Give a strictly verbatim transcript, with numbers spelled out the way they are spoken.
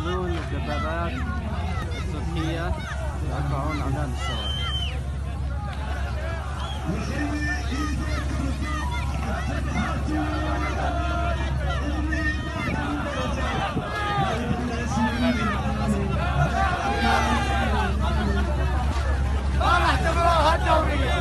يشغلون الدبابات التركية يرفعون أعلام الثورة. ما راح تبغى هالدورية.